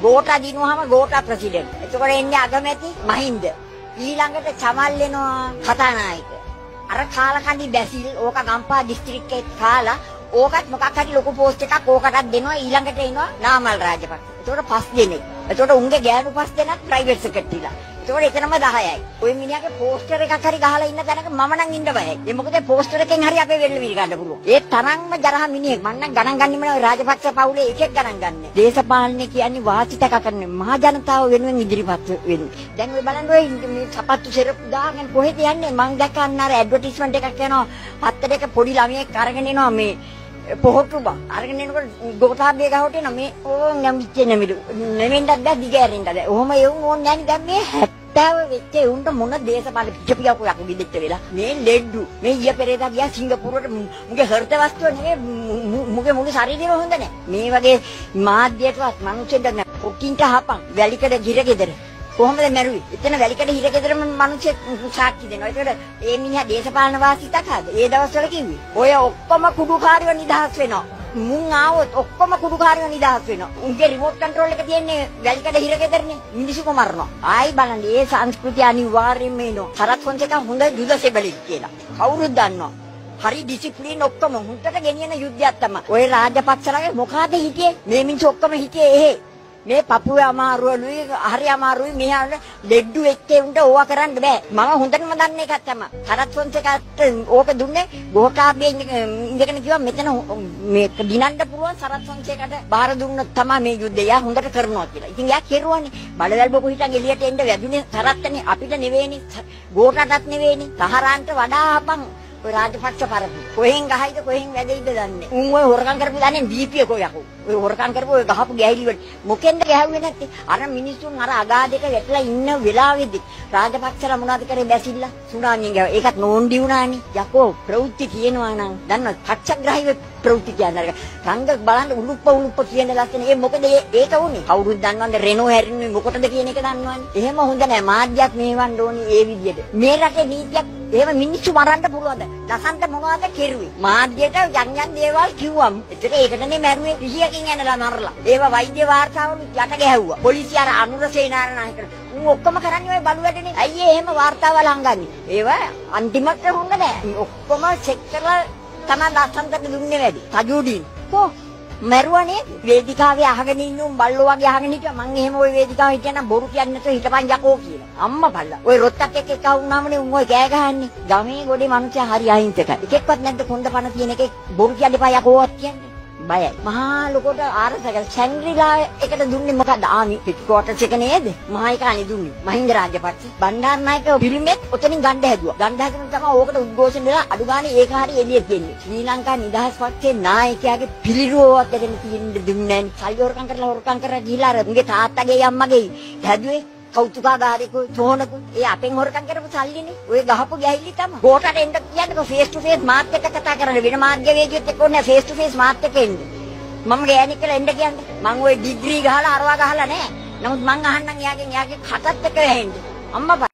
Gota දිනුවාම Gota president. එතකොට එන්නේ අගමැති මහින්ද. ඊළඟට චමල් වෙනවා කතානායක. අර කාලකන්දි බැසිල් ඕක ගම්පහ දිස්ත්‍රික්කයේ කාලා ඕකත් මොකක් හරි ලොකු පෝස්ට් එකක් ඕකටත් දෙනවා ඊළඟට එනවා නාමල් රාජපක්ෂ. එතකොට 5 දෙනෙක්. එතකොට උන්ගේ ගෑනු 5 දෙනෙක් ප්‍රයිවට් සෙක්‍රටරිලා. එතකොට එතනම 10යි. ඔය මිනිහාගේ පෝස්ටර් එකක් හරි ගහලා ඉන්න තැනක මම නම් ඉන්න බයයි. ඒ මොකද පෝස්ටර් එකෙන් හරි අපේ වෙල්ල විරි ගන්න පුළුවන්. ඒ තරම්ම ජරහ මිනිහෙක්. මම නම් ගණන් ගන්නෙම නෑ ඔය රාජපක්ෂ පවුලේ එකෙක් ගණන් ගන්න. දේශපාලනේ කියන්නේ වාසිතක කරන්නේ මහා ජනතාව වෙනුවෙන් ඉදිරිපත් වෙන්නේ. දැන් ඔය බලන්න ඔය මේ සපත්තු සෙරප්පු දාගෙන කොහෙද යන්නේ? මං දැක්කන්න අර ඇඩ්වර්ටයිස්මන්ට් එකක් යනවා. පත්තරයක පොඩි ළමයෙක් අරගෙන එනවා මේ පොහොට්ටු බා අරගෙන එනකොට ගෝඨාභය ගහවට එන මේ ඕන් යම්ච්ච නෙමිලු නෙමෙන්නත් බෑ දිගෑරෙන්නත් බෑ. ඔහොම එවුන් ඕන් නැන්නේ දැන් මේ 70 වෙච්ච උන්ට මොන දේශපාලන පිටපියක් යකු ගිදෙච්ච වෙලා මේ ලෙඩ්ඩු මේ ඊය පෙරේදා ගියා සිංගප්පූරුවට මුගේ හෘද වස්තුව නෙමෙයි මුගේ මුළු ශරීරෙම හොඳ නැහැ. මේ වගේ මාධ්‍යයටවත් මිනිස්සුන්ට ඔකින්ට හපන් වැලිකඩ ගිරගෙදර කොහොමද මැරුවේ? එතන වැලිකඩ හිරගෙදරම මිනිස්සු සාක්ෂි දෙනවා. ඒකට ඒ මිනිහා දේශපාලන වාසිතකද? ඒ දවස්වල කිව්වේ. ඔය ඔක්කොම කුඩුකාරයෝ නිදහස් වෙනවා. මුන් ආවොත් ඔක්කොම කුඩුකාරයෝ නිදහස් වෙනවා. උන්ගේ රිමෝට් කන්ට්‍රෝල් එක තියෙන්නේ වැලිකඩ හිරගෙදරනේ. මිනිස්සුම මරනවා. ආයි බලන්න මේ සංස්කෘතිය අනිවාර්යයෙන්ම එනවා. සරත් ෆොන්සේකා හොඳ යුදසෙබලෙක් කියලා. කවුරුත් දන්නවා. හරි ඩිසිප්ලින් ඔක්කොම හුන්නට ගෙනියන යුද්ධයක් තමයි. ඔය රාජපක්ෂලාගේ මොකಾದ හිටියේ? මේ මිනිස්සු ඔක්කොම හිටියේ එහෙ. මේ පපුවේ අමාරුවලුයි හරි අමාරුයි මෙහාට ලෙඩ්ඩු එක්කේ උන්ට ඕවා කරන්න බෑ. මම හොඳටම දන්නේ එකක් තමයි. සරත් ෆොන්සේකාට ඕක දුන්නේ ගෝඨාභය ඉඳගෙන කිව්වා මෙතන මේක දිනන්න පුළුවන් සරත් ෆොන්සේකාට බාර දුන්නොත් තමයි මේ යුද්ධය යා හොඳට කරනවා කියලා. ඉතින් යා කෙරුවානේ. බලවැල් බොකු හිටන් එළියට එන්න වැදුනේ සරත්නේ අපිට නෙවෙයිනේ. ගෝඨාටත් නෙවෙයිනේ. තහරාන්ට වඩා අපන් ඔය රාජපක්ෂ පරපු. කොහෙන් ගහයිද කොහෙන් වැදෙයිද දන්නේ. උන් ඔය හොරකම් කරපු දන්නේ දීපිය කොයකෝ. ඔය හොරකම් කරපු ඔය ගහපු ගැහිලි වල මොකෙන්ද ගැහුවේ නැත්තේ? අර මිනිස්සුන් අර අගාධයක වැටලා ඉන්න වෙලාවෙදි රාජපක්ෂලා මොනවද කරේ බැසිල්ලා සුනාමියෙන් ගැව. ඒකත් නෝන්ඩි වුණානේ. යකෝ ප්‍රවෘත්ති කියනවා නම් දන්නවද? පච්චග්‍රාහී ප්‍රවෘත්ති කියන්නේ. රංග බලන්න උලුප්ප කියන ලස්සන. ඒ මොකද ඒක උනේ? කවුරුත් දන්නවද රෙනෝ හැරින්නේ මොකටද කියන එක දන්නවනේ. එහෙම හොඳ නැහැ. මාධ්‍යයක් මේවන්න ඕනේ ඒ විදියට. මේ රටේ නීතියක් එහෙම මිනිස්සු මරන්න පුළුවන්ද? ලසන්ට මොනවද කෙරුවේ? මාධ්‍යයට යන් දේවල් කිව්වම්. ඒතර ඒකටනේ මැරුවේ 20කින් යනලා මරලා. ඒව වෛද්‍ය වාර්තාවලු යට ගැහුවා. පොලිසිය අර අනුර සේනානායක උන් ඔක්කොම කරන්නේ ඔය බලු වැඩනේ. අයියේ එහෙම වාර්තාවල් හංගන්නේ. ඒව අන්තිමට හොඳ නෑ. ඔක්කොම චෙක් කරලා තමයි ලසන්ට දුන්නේ වැඩි. තජුඩින්. කො මැරුවනේ වේදිකාවේ අහගෙන ඉන්න උන් බල්ලෝ වගේ අහගෙන හිටියා. මං එහෙම ওই වේදිකාවේ හිටියනම් බොරු කියන්නේ නැතුව හිටපන් යකෝ කියලා. අම්මා බල්ලා. ඔය රොත්තක් එක්ක එක වුණාමනේ උන් ඔය කෑ ගහන්නේ. ගමේ ගොඩේ මිනිස්සු හරි අහිංසකයි. එකෙක්වත් නැද්ද කොණ්ඩ පන තියෙන එකෙක් බොරු කියන්න එපා යකෝවත් කියන්නේ. බයයි. මහා ලොකොට ආරසක සැංග්‍රීලා එකට දුන්නේ මොකද? ආමි පිටකොටස් එක නේද? මහා එකනේ දුන්නේ. මහින්ද රාජපක්ෂ. බණ්ඩාරනායක පිළිමෙත් ඔතනින් ගන්න හැදුවා. ගන්න හැදුන තමයි ඕකට උද්ඝෝෂණ දෙලා අඩු ගානේ ඒක හරි එළියට දෙන්නේ. ශ්‍රී ලංකා නිදහස් පක්ෂයේ නායකයාගේ පිළිරුවක් දෙන්න තියෙන්න දුන්නේ නැහැ. සල්ලි හොරකම් කරලා ගිහිලා අර උන්ගේ තාත්තගේ අම්මගේ හැදුවේ කෞතුකාගාරිකෝ චෝනකෝ ඒ අපෙන් හොරකම් කරපු සල්ලිනේ. ඔය ගහපු ගැහිලි තමයි. ගෝඨාට එන්න කියන්නකෝ ෆේස් ටු ෆේස් මාත් එක්ක කතා කරන්න. වෙන මාධ්‍ය වේදිකෙත් එක්ක ඕනේ ෆේස් ටු ෆේස් මාත් එක්ක එන්න. මම ගෑණි කියලා එන්න කියන්නේ. මම ওই ඩිග්‍රී ගහලා අරවා ගහලා නැහැ. නමුත් මං අහන්නම් එයාගේ කටත් එක්ක වැහෙන්න. අම්මා